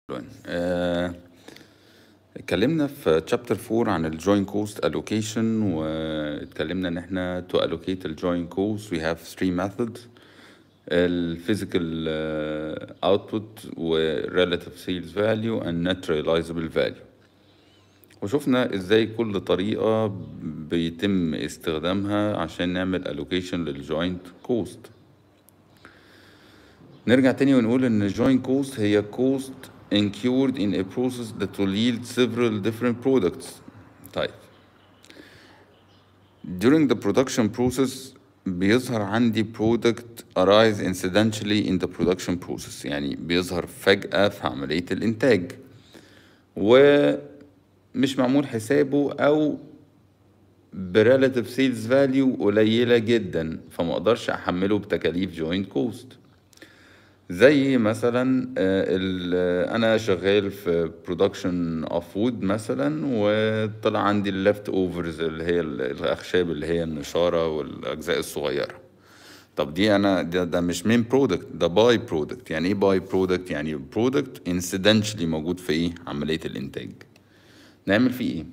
اتكلمنا في chapter 4 عن ال joint cost allocation، واتكلمنا ان احنا to allocate ال joint cost we have three methods: ال physical output و relative sales value and net realizable value. وشوفنا ازاي كل طريقة بيتم استخدامها عشان نعمل allocation لل joint cost. نرجع تاني ونقول ان joint cost هي cost incurred in a process that will yield several different products. طيب during the production process بيظهر عندي product arise incidentally in the production process، يعني بيظهر فجأة في عملية الإنتاج ومش معمول حسابه أو بريلاتيف سيلز فاليو قليلة جدا، فما اقدرش احمله بتكاليف جوينت كوست. زي مثلا انا شغال في برودكشن اوف فود مثلا، وطلع عندي الليفت اوفرز اللي هي الاخشاب اللي هي النشاره والاجزاء الصغيره. طب دي انا ده مش مين برودكت، ده باي برودكت. يعني ايه باي برودكت؟ يعني برودكت انسيدنشلي موجود في ايه عمليه الانتاج. نعمل فيه ايه؟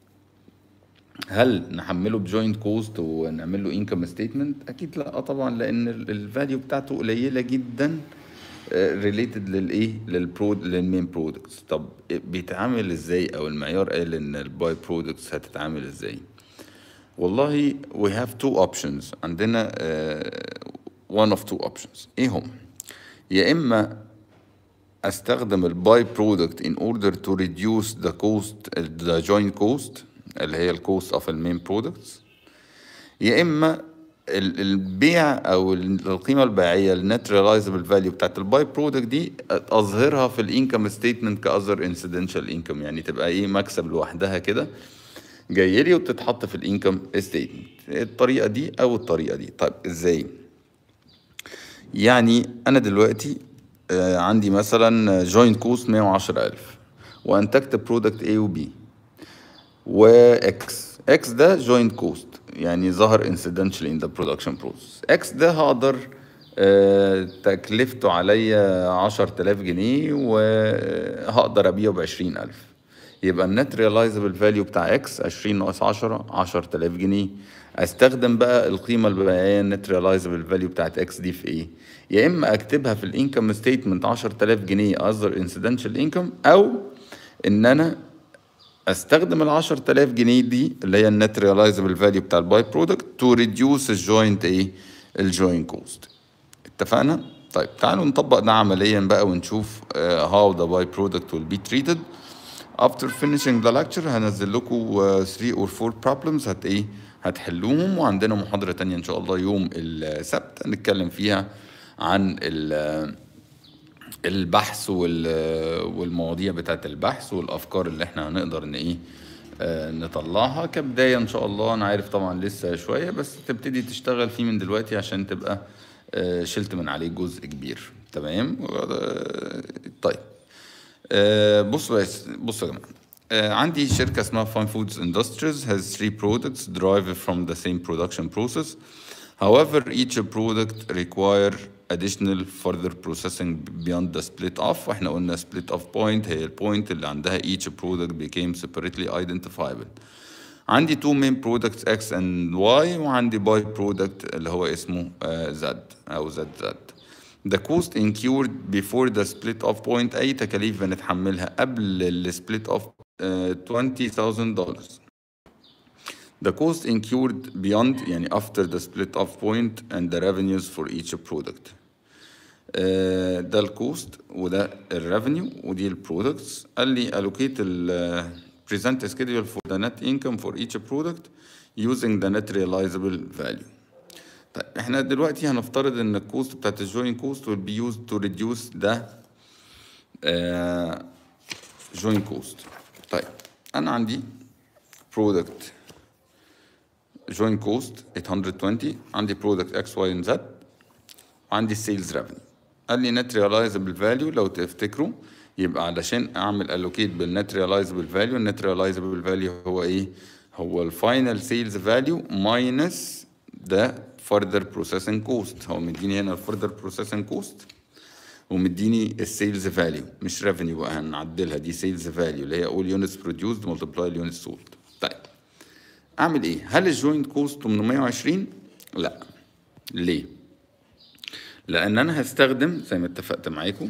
هل نحمله بجوينت كوست ونعمل له انكم ستيتمنت؟ اكيد لا طبعا، لان الفاليو بتاعته قليله جدا ريليتد للايه للمين برودكتس. طب بيتعامل ازاي، او المعيار قال ان الباي برودكتس هتتعامل ازاي؟ والله we have two options عندنا. one of two options ايه هم؟ يا اما استخدم الباي برودكت in order to reduce the cost the joint cost اللي هي الكوست اوف المين برودكتس، يا اما البيع او القيمه البيعيه النت ريلايزبل فاليو بتاعت الباي برودكت دي اظهرها في الانكم ستيتمنت كاذر انسيدنشال انكم، يعني تبقى ايه مكسب لوحدها كده جاي لي وتتحط في الانكم ستيتمنت. الطريقه دي او الطريقه دي. طيب ازاي؟ يعني انا دلوقتي عندي مثلا جوينت كوست 110,000 وانتجت برودكت A و B واكس. اكس ده جوينت كوست يعني ظهر انسيدنشالي ان ذا برودكشن بروسيس. اكس ده هقدر تكلفته عليا 10,000 جنيه وهقدر ابيعه ب20,000. يبقى النت ريلايزبل فاليو بتاع اكس 20 ناقص 10 10,000 جنيه. استخدم بقى القيمه البيعيه النت ريلايزبل فاليو بتاعت اكس دي في ايه؟ يا اما اكتبها في الانكم ستيتمنت 10,000 جنيه اصدر انسيدنشال انكم، او ان انا استخدم ال 10,000 جنيه دي اللي هي النت ريلايزبل فاليو بتاع الباي برودكت تو ريديوس الجوينت ايه؟ الجوينت كوست. اتفقنا؟ طيب تعالوا نطبق ده عمليا بقى ونشوف how the byproduct will be treated. after finishing the lecture هنزل لكم 3 or 4 problems هتحلوهم، وعندنا محاضرة تانية ان شاء الله يوم السبت هنتكلم فيها عن البحث والمواضيع بتاعت البحث والافكار اللي احنا هنقدر ان نطلعها كبداية ان شاء الله. انا عارف طبعا لسه شوية، بس تبتدي تشتغل فيه من دلوقتي عشان تبقى شلت من عليه جزء كبير. تمام؟ طيب بص يا جماعة، عندي شركة اسمها Fun Foods Industries has 3 products derived from the same production process. However, each product require additional further processing beyond the split off. واحنا قلنا split off point هي البوينت اللي عندها each product became separately identifiable. عندي 2 main products X and Y، وعندي by product اللي هو اسمه Z أو ZZ. The cost incurred before the split off point أي تكاليف بنتحملها قبل ال split off $20,000. The cost incurred beyond يعني after the split off point and the revenues for each product. ده الكوست وده الريفينيو ودي البرودكتس. قال لي allocate ال present schedule for the net income for each product using the net realizable value. طيب احنا دلوقتي هنفترض ان الكوست بتاعت الجوين كوست will be used to reduce the joint cost. طيب انا عندي product joint cost 820، عندي product X Y and Z، وعندي sales revenue. قال لي net realizable value لو تفتكروا يبقى علشان اعمل allocate بالnet realizable value، الnet realizable value هو ايه؟ هو الفاينل sales value minus the further processing cost. هو مديني هنا further processing cost ومديني السيلز فاليو مش ريفينيو بقى، هنعدلها دي سيلز فاليو اللي هي اول يونتس بروديوسد ملتبلاي اليونتس سولد. طيب اعمل ايه؟ هل الجوينت كوست 820؟ لا. ليه؟ لان انا هستخدم زي ما اتفقت معاكم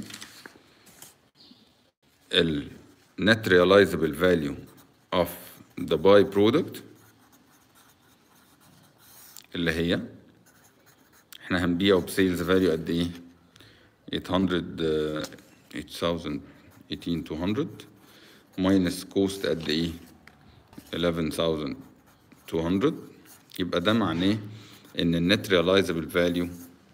ال net realizable value of the by product اللي هي احنا هنبيعه بسيلز فاليو قد ايه؟ 800 18200 minus cost قد ايه؟ 11200. يبقى ده معناه ان النت realizable value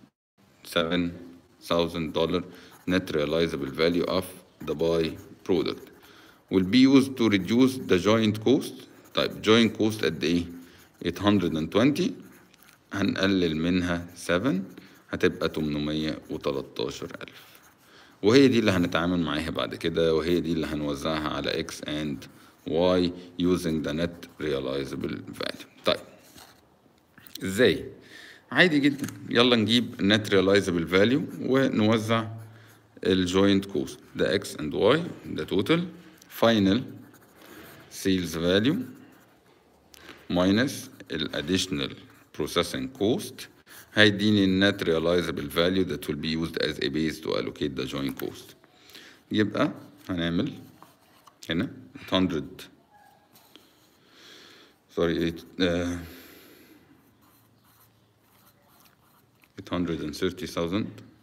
$7,000 net realizable value of the by product will be used to reduce the joint cost. طيب joint cost قد ايه؟ 820 هنقلل منها 7 هتبقى 813000، وهي دي اللي هنتعامل معاها بعد كده، وهي دي اللي هنوزعها على X and Y using the net realizable value. طيب ازاي؟ عادي جدا، يلا نجيب net realizable value ونوزع الجوينت كوست ده X and Y ده total final sales value minus additional processing cost هيديني net realizable value that will be used as a base to allocate the joint cost. يبقى هنعمل هنا 830,000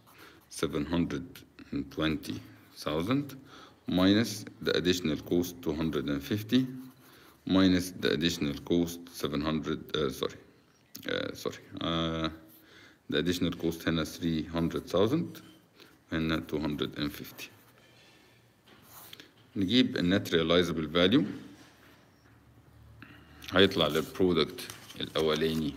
720,000 minus the additional cost 250 minus the additional cost 700 the additional cost هنا 300,000 هنا 250. نجيب النت realizable value هيطلع للبرودكت الأولاني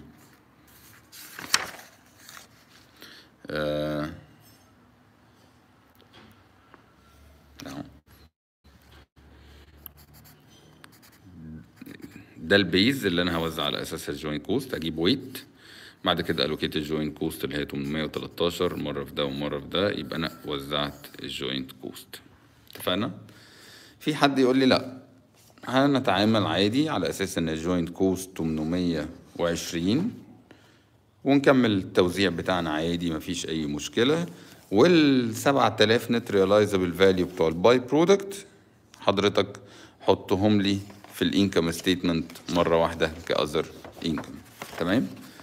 ده البيز اللي انا هوزع على اساسها الجوينت كوست. اجيب ويت بعد كده الوكيت الجوينت كوست اللي هي 813 مره في ده ومره في ده، يبقى انا وزعت الجوينت كوست. اتفقنا؟ في حد يقول لي لا هنتعامل عادي على اساس ان الجوينت كوست 820 ونكمل التوزيع بتاعنا عادي مفيش اي مشكله، وال 7000 نت ريلايزابل فاليو بتوع الباي برودكت حضرتك حطهم لي في الانكم ستيتمنت مره واحده كاذر انكم. تمام؟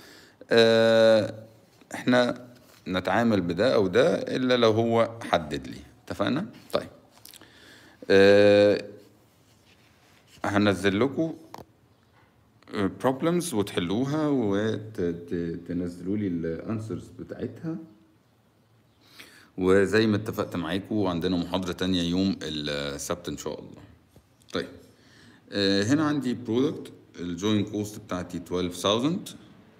احنا نتعامل بده او ده الا لو هو حدد لي. اتفقنا؟ طيب هنزل لكم problems وتحلوها وتنزلوا لي الانسرز بتاعتها، وزي ما اتفقت معاكم عندنا محاضرة تانية يوم السبت ان شاء الله. طيب هنا عندي برودكت الجوين كوست بتاعتي 12,000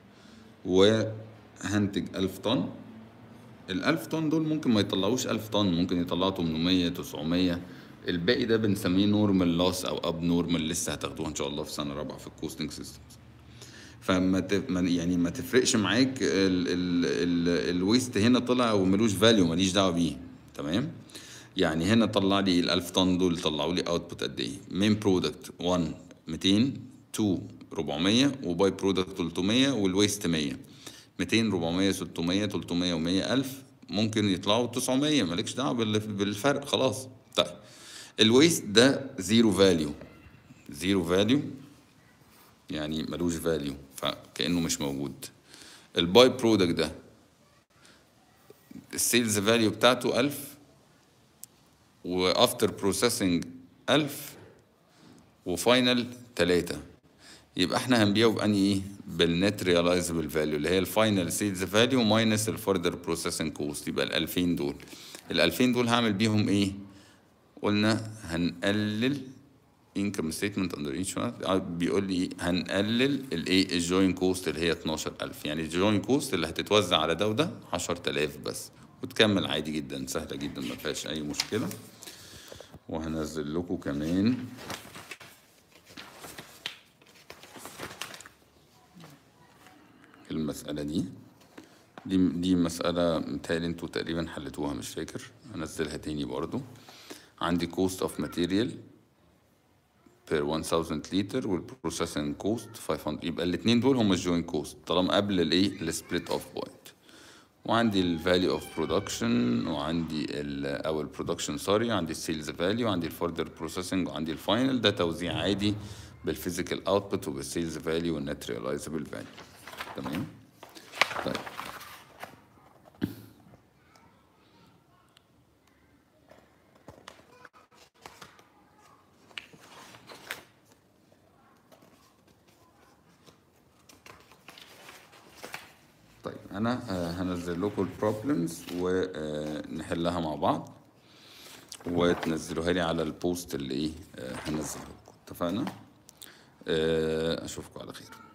وهنتج 1000 طن. ال1000 طن دول ممكن ما يطلعوش 1000 طن، ممكن يطلعوا 800 900. الباقي ده بنسميه نورمال لوس او اب نورمال، لسه هتاخدوها ان شاء الله في سنه رابعه في الكوستنج سيستمز. يعني ما تفرقش معاك الويست هنا طلع وملوش فاليو، ماليش دعوه بيه. تمام؟ يعني هنا طلع لي ال1000 طن دول طلعوا لي اوتبوت قد ايه؟ مين برودكت 1 200 2 400 وباي برودكت 300 والويست 100. 200 400 600 300 و100 1000 ممكن يطلعوا 900، مالكش دعوه بالفرق خلاص. طيب الويست ده زيرو فاليو، زيرو فاليو يعني ملوش فاليو فكأنه مش موجود. الباي برودكت ده السيلز فاليو بتاعته 1000 وافتر بروسيسنج 1000 وفاينل 3، يبقى احنا هنبيعه بأني ايه؟ بالنت ريلايزبل فاليو اللي هي الفاينل سيلز فاليو ماينس الفردر بروسيسنج كوست، يبقى ال2000 دول. ال2000 دول هعمل بيهم ايه؟ قلنا هنقلل income statement under each one بيقول لي هنقلل الايه؟ الجوين كوست اللي هي 12000، يعني الجوين كوست اللي هتتوزع على ده وده 10000 بس، وتكمل عادي جدا سهله جدا ما فيهاش اي مشكله. وهنزل لكم كمان المساله دي دي مسألة متهيألي انتوا تقريبا حلتوها، مش فاكر، هنزلها تاني برضو. عندي cost of material per 1000 لتر والبروسيسنج كوست 500، يبقى الاتنين دول هما الجوين كوست طالما قبل الايه السبليت اوف بوينت. وعندي الفاليو اوف برودكشن، وعندي او البرودكشن سوري، عندي السيلز فاليو، وعندي الفردر بروسيسنج، وعندي الفاينل. ده توزيع عادي بالفيزيكال اوتبوت وبالسيلز فاليو والنت ريلايزبل فاليو. تمام. طيب طيب انا هنزل لكم البروبلمز ونحلها مع بعض، وتنزلوها لي على البوست اللي ايه هنزله لكم. اتفقنا؟ اشوفكم على خير.